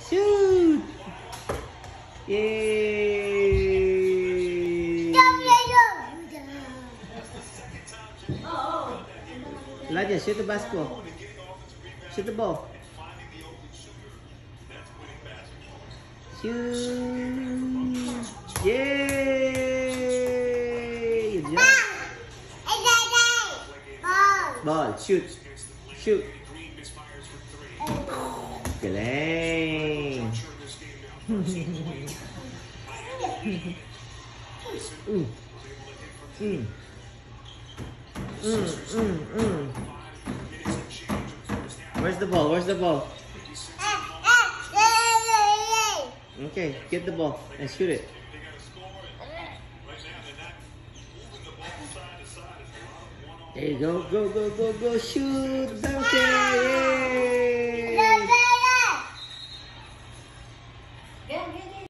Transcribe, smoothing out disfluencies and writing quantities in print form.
Shoot! Yay! Jaja, shoot the basketball. Shoot the ball. Shoot! Yay! Good job. Ball. Shoot. Shoot. Galing. Where's the ball? Where's the ball? Okay, get the ball and shoot it. There you go, go, go, go, go, shoot, dunk it!